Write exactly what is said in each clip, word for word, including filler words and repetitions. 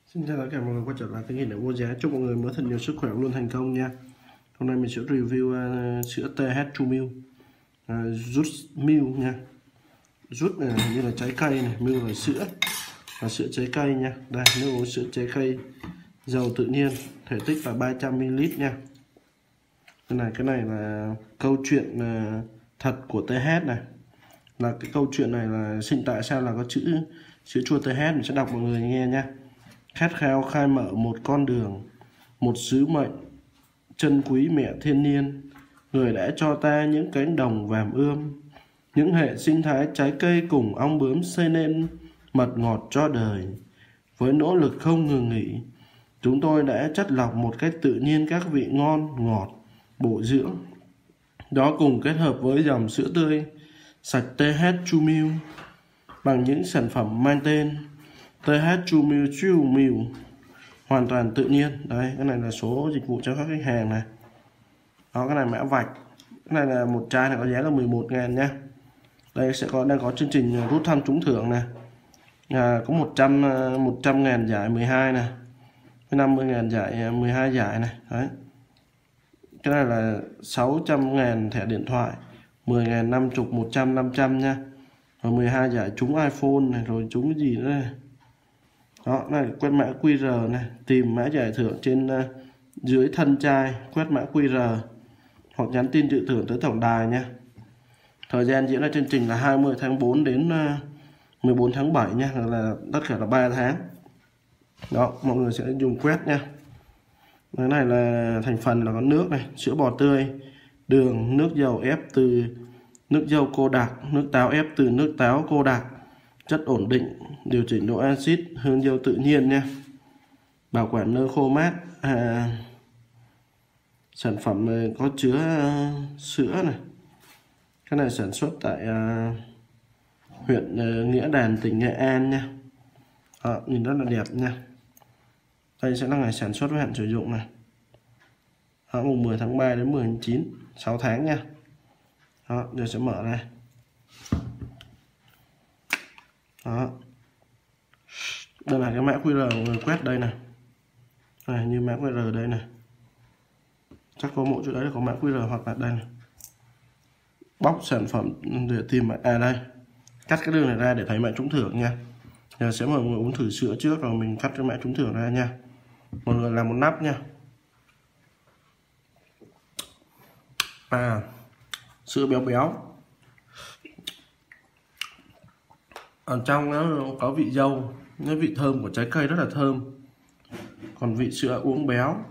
Xin chào tất cả mọi người quay trở lại kênh Hiển Đại Vô Giá. Chúc mọi người mới thật nhiều sức khỏe, luôn thành công nha. Hôm nay mình sẽ review uh, sữa tê hát True Milk, uh, Juice Milk nha. Juice này như là trái cây này, Milk là sữa, là sữa trái cây nha. Đây, nước uống sữa trái cây giàu tự nhiên, thể tích là ba trăm mi li lít nha. Cái này cái này là câu chuyện uh, thật của tê hát này. Là cái câu chuyện này là sinh tại sao là có chữ sữa chua tê hát, mình sẽ đọc mọi người nghe nha. Khát khao khai mở một con đường, một sứ mệnh, chân quý mẹ thiên nhiên, người đã cho ta những cánh đồng vàm ươm, những hệ sinh thái trái cây cùng ong bướm xây nên mật ngọt cho đời. Với nỗ lực không ngừng nghỉ, chúng tôi đã chất lọc một cách tự nhiên các vị ngon, ngọt, bổ dưỡng. Đó cùng kết hợp với dòng sữa tươi sạch tê hát True Milk bằng những sản phẩm mang tên tê hát True Milk True Milk hoàn toàn tự nhiên. Đây, cái này là số dịch vụ cho các khách hàng này. Đó, cái này mã vạch. Cái này là một chai này có giá là mười một ngàn nha. Đây sẽ có đang có chương trình rút thăm trúng thưởng này. À, có một trăm ngàn giải mười hai này, năm mươi ngàn giải mười hai giải này. Đấy. Cái này là sáu trăm ngàn thẻ điện thoại, mười ngàn, năm mươi, một trăm, năm trăm nha. Rồi mười hai giải trúng iPhone này, rồi trúng cái gì nữa này. Đó, này quét mã quy rờ này, tìm mã giải thưởng trên uh, dưới thân chai, quét mã quy rờ hoặc nhắn tin dự thưởng tới tổng đài nha. Thời gian diễn ra chương trình là hai mươi tháng tư đến uh, mười bốn tháng bảy nha, là tất cả là ba tháng. Đó, mọi người sẽ dùng quét nha. Cái này là thành phần là có nước này, sữa bò tươi, đường, nước dầu ép từ nước dâu cô đặc, nước táo ép từ nước táo cô đặc, chất ổn định, điều chỉnh độ axit, hương dâu tự nhiên nha, bảo quản nơi khô mát. À, sản phẩm này có chứa uh, sữa này. Cái này sản xuất tại uh, huyện uh, Nghĩa Đàn, tỉnh Nghệ An nha. Đó, nhìn rất là đẹp nha. Đây sẽ là ngày sản xuất với hạn sử dụng này. Đó, mùng mười tháng ba đến mười tháng chín, sáu tháng nha. Đó, giờ sẽ mở ra. Đó, đây là cái mã quy rờ người quét đây này. Này, như mã quy rờ đây này, chắc có một chỗ đấy là có mã quy rờ, hoặc là đây này. Bóc sản phẩm để tìm, à đây, cắt cái đường này ra để thấy mã trúng thưởng nha. Giờ sẽ mọi người uống thử sữa trước rồi mình cắt cái mã trúng thưởng ra nha. Mọi người làm một nắp nha. À, sữa béo béo, ở trong nó có vị dâu, cái vị thơm của trái cây rất là thơm. Còn vị sữa uống béo.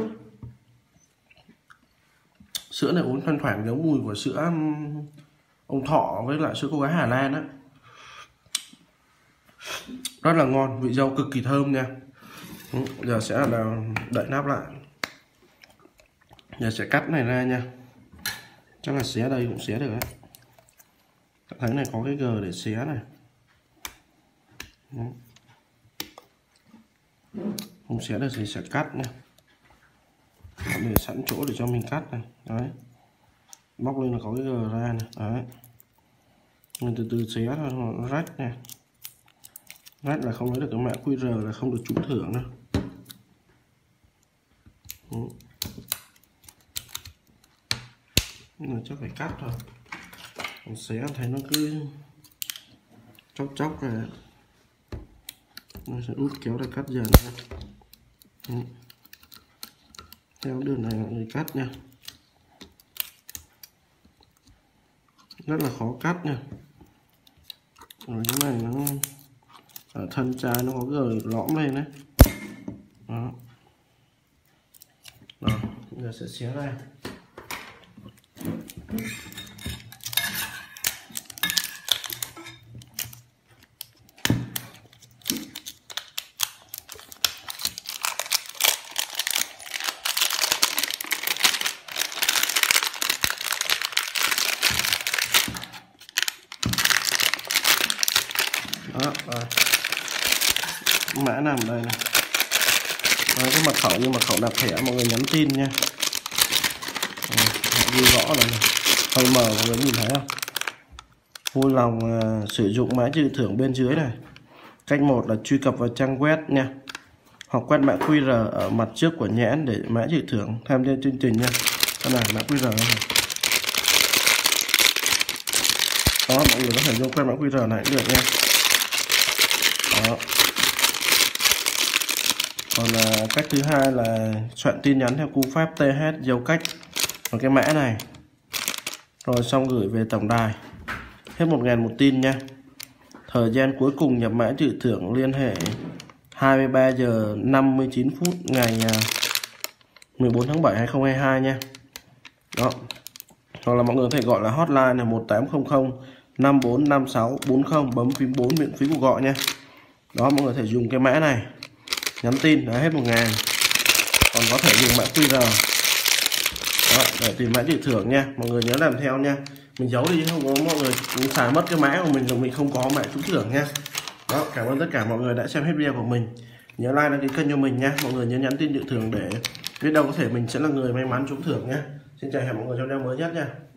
Sữa này uống thoang thoảng giống mùi của sữa ông Thọ với lại sữa cô gái Hà Lan á. Rất là ngon, vị dâu cực kỳ thơm nha. Giờ sẽ là đậy nắp lại. Giờ sẽ cắt này ra nha. Chắc là xé đây cũng xé được đấy. Thấy này có cái gờ để xé này. Không xé được thì sẽ cắt nha. Để sẵn chỗ để cho mình cắt này. Đấy. Bóc lên là có cái gờ ra này. Đấy. Mình từ từ xé thôi, nó rách nè. Rách là không lấy được cái mã quy rờ, là không được trúng thưởng đâu. Nhưng mà chắc phải cắt thôi. Còn xé thấy nó cứ chóc chóc ra. Nó sẽ út kéo ra cắt dần nha. Ừ. Theo đường này mọi người cắt nha. Rất là khó cắt nha. Rồi cái này nó ở thân chai nó có gờ lõm lên đấy. Đó. Đó, giờ sẽ xé ra. Đó, rồi. Mã nằm đây này. Đó, cái mật khẩu như mật khẩu nạp thẻ, mọi người nhắn tin nha. Ghi rõ này, này. Hơi mờ mọi người nhìn thấy không? Vui lòng uh, sử dụng mã trừ thưởng bên dưới này. Cách một là truy cập vào trang web nha. hoặc quét mã quy rờ ở mặt trước của nhãn để mã dự thưởng tham gia chương trình nha. Đây này, mã quy rờ này. Đó, mọi người có thể dùng quét mã quy rờ này cũng được nha. Đó. Còn là cách thứ hai là soạn tin nhắn theo cú pháp tê hát dấu cách vào cái mã này, rồi xong gửi về tổng đài. Hết một ngàn một tin nha. Thời gian cuối cùng nhập mã dự thưởng liên hệ hai mươi ba giờ năm mươi chín phút ngày mười bốn tháng bảy hai nghìn không trăm hai mươi hai nha. Đó. Hoặc là mọi người có thể gọi là hotline là một tám không không năm bốn năm sáu bốn không, bấm phím bốn miễn phí cuộc gọi nha. Đó, mọi người có thể dùng cái mã này nhắn tin đã hết một ngàn. Còn có thể dùng mã quy rờ đó để tìm mã dự thưởng nha. Mọi người nhớ làm theo nha. Mình giấu đi chứ không có mọi người xài mất cái mã của mình rồi mình không có mã trúng thưởng nha. Đó, cảm ơn tất cả mọi người đã xem hết video của mình. Nhớ like đăng ký kênh cho mình nha. Mọi người nhớ nhắn tin dự thưởng để biết đâu có thể mình sẽ là người may mắn trúng thưởng nha. Xin chào hẹn mọi người trong video mới nhất nha.